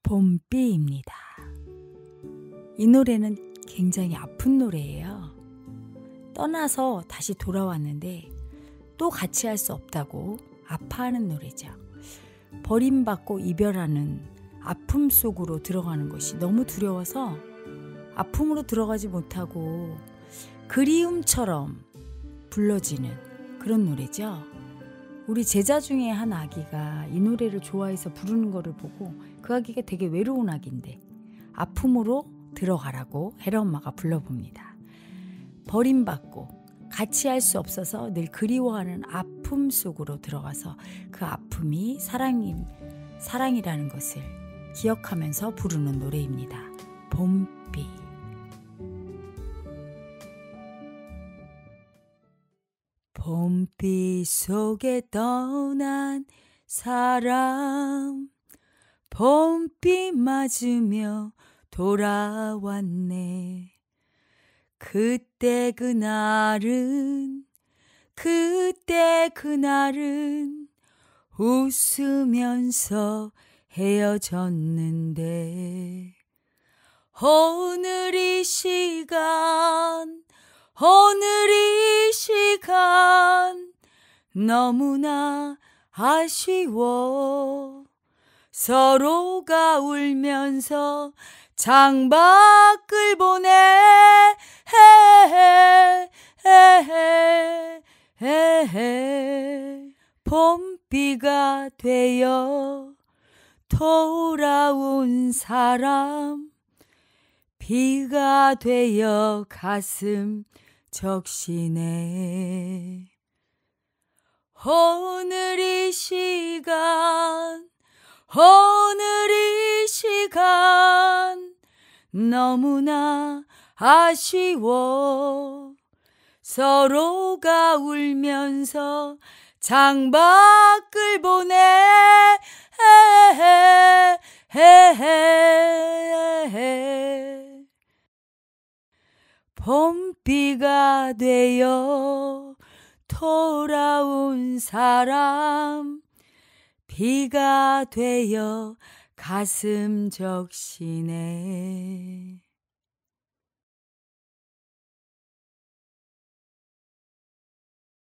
봄비입니다. 이 노래는 굉장히 아픈 노래예요. 떠나서 다시 돌아왔는데 또 같이 할 수 없다고 아파하는 노래죠. 버림받고 이별하는 아픔 속으로 들어가는 것이 너무 두려워서 아픔으로 들어가지 못하고 그리움처럼 불러지는 그런 노래죠. 우리 제자 중에 한 아기가 이 노래를 좋아해서 부르는 거를 보고 그 아기가 되게 외로운 아기인데 아픔으로 들어가라고 혜라 엄마가 불러봅니다. 버림받고 같이 할 수 없어서 늘 그리워하는 아픔 속으로 들어가서 그 아픔이 사랑이라는 것을 기억하면서 부르는 노래입니다. 봄비. 봄비 속에 떠난 사람, 봄비 맞으며 돌아왔네. 그때 그날은 웃으면서 헤어졌는데 오늘 이 시간 너무나 아쉬워. 서로가 울면서 창밖을 보내. 봄비가 되어 돌아온 사람, 비가 되어 가슴 적시네. 오늘 이 시간 너무나 아쉬워. 서로가 울면서 창밖을 보내. 봄비가 되어 돌아온 사람, 비가 되어 가슴 적시네.